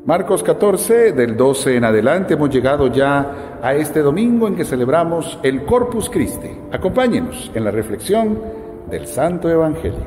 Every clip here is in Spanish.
Marcos 14, del 12 en adelante, hemos llegado ya a este domingo en que celebramos el Corpus Christi. Acompáñenos en la reflexión del Santo Evangelio.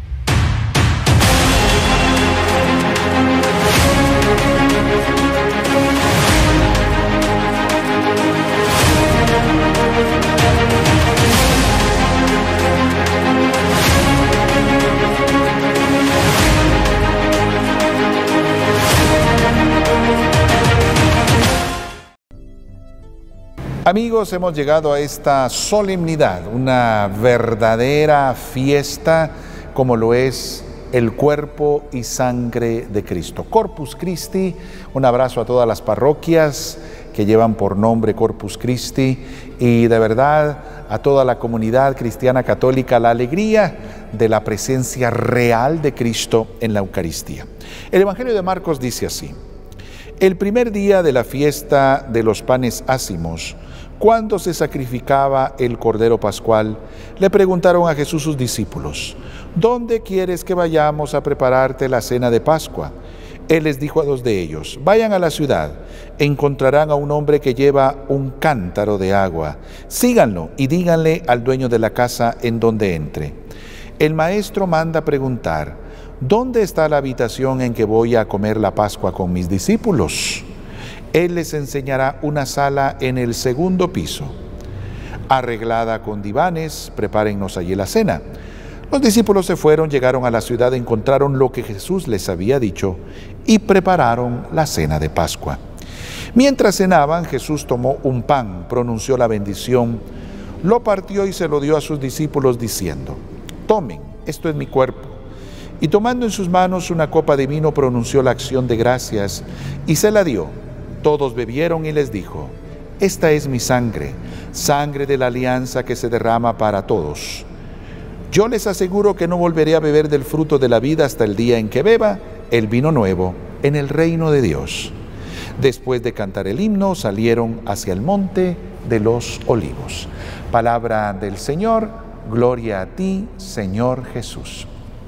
Amigos, hemos llegado a esta solemnidad, una verdadera fiesta como lo es el cuerpo y sangre de Cristo. Corpus Christi, un abrazo a todas las parroquias que llevan por nombre Corpus Christi y de verdad a toda la comunidad cristiana católica la alegría de la presencia real de Cristo en la Eucaristía. El Evangelio de Marcos dice así: el primer día de la fiesta de los panes ácimos, cuando se sacrificaba el Cordero Pascual, le preguntaron a Jesús sus discípulos: ¿dónde quieres que vayamos a prepararte la cena de Pascua? Él les dijo a dos de ellos: vayan a la ciudad, encontrarán a un hombre que lleva un cántaro de agua. Síganlo y díganle al dueño de la casa en donde entre: el maestro manda preguntar, ¿dónde está la habitación en que voy a comer la Pascua con mis discípulos? Él les enseñará una sala en el segundo piso, arreglada con divanes. Prepárennos allí la cena. Los discípulos se fueron, llegaron a la ciudad, encontraron lo que Jesús les había dicho y prepararon la cena de Pascua. Mientras cenaban, Jesús tomó un pan, pronunció la bendición, lo partió y se lo dio a sus discípulos diciendo: tomen, esto es mi cuerpo. Y tomando en sus manos una copa de vino, pronunció la acción de gracias y se la dio. Todos bebieron y les dijo: esta es mi sangre, sangre de la alianza que se derrama para todos. Yo les aseguro que no volveré a beber del fruto de la vida hasta el día en que beba el vino nuevo en el reino de Dios. Después de cantar el himno, salieron hacia el monte de los olivos. Palabra del Señor, gloria a ti, Señor Jesús.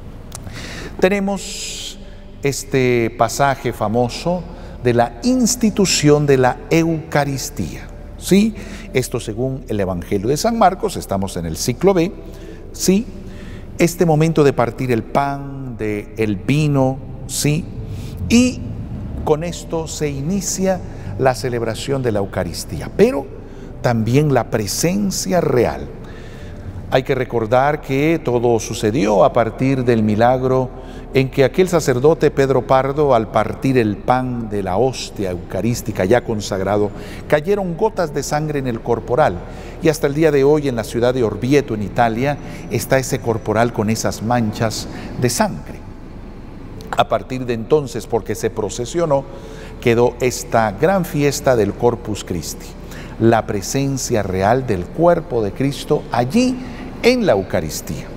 Tenemos este pasaje famoso de la institución de la Eucaristía. ¿Sí? Esto según el Evangelio de San Marcos, estamos en el ciclo B. ¿Sí? Este momento de partir el pan, el vino, ¿sí? Y con esto se inicia la celebración de la Eucaristía, pero también la presencia real. Hay que recordar que todo sucedió a partir del milagro en que aquel sacerdote Pedro Pardo, al partir el pan de la hostia eucarística ya consagrado, cayeron gotas de sangre en el corporal. Y hasta el día de hoy en la ciudad de Orvieto, en Italia, está ese corporal con esas manchas de sangre. A partir de entonces, porque se procesionó, quedó esta gran fiesta del Corpus Christi, la presencia real del cuerpo de Cristo allí en la Eucaristía.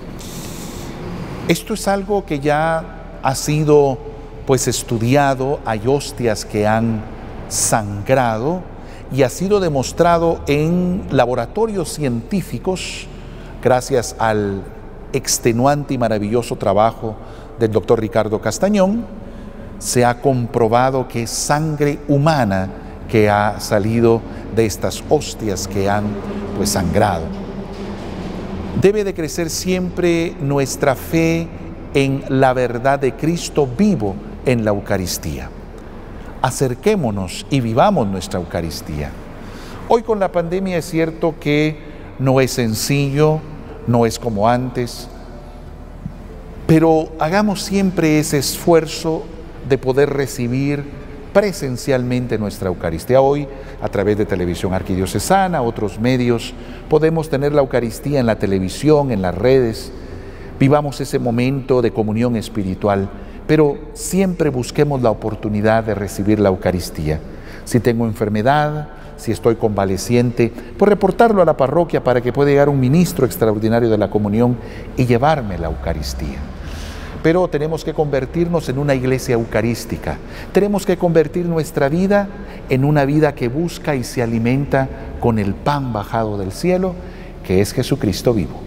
Esto es algo que ya ha sido estudiado. Hay hostias que han sangrado y ha sido demostrado en laboratorios científicos gracias al extenuante y maravilloso trabajo del doctor Ricardo Castañón. Se ha comprobado que es sangre humana que ha salido de estas hostias que han sangrado. Debe de crecer siempre nuestra fe en la verdad de Cristo vivo en la Eucaristía. Acerquémonos y vivamos nuestra Eucaristía. Hoy con la pandemia es cierto que no es sencillo, no es como antes, pero hagamos siempre ese esfuerzo de poder recibir presencialmente nuestra Eucaristía. Hoy, a través de Televisión Arquidiocesana, otros medios, podemos tener la Eucaristía en la televisión, en las redes. Vivamos ese momento de comunión espiritual, pero siempre busquemos la oportunidad de recibir la Eucaristía. Si tengo enfermedad, si estoy convaleciente, pues reportarlo a la parroquia para que pueda llegar un ministro extraordinario de la comunión y llevarme la Eucaristía. Pero tenemos que convertirnos en una iglesia eucarística. Tenemos que convertir nuestra vida en una vida que busca y se alimenta con el pan bajado del cielo, que es Jesucristo vivo.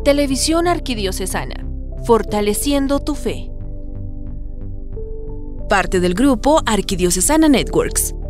Televisión Arquidiocesana, fortaleciendo tu fe. Parte del grupo Arquidiocesana Networks.